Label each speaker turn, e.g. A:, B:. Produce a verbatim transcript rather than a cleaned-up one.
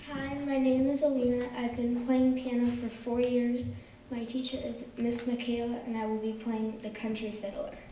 A: Hi, my name is Aleena. I've been playing piano for four years. My teacher is Miss Michaela, and I will be playing the country fiddler.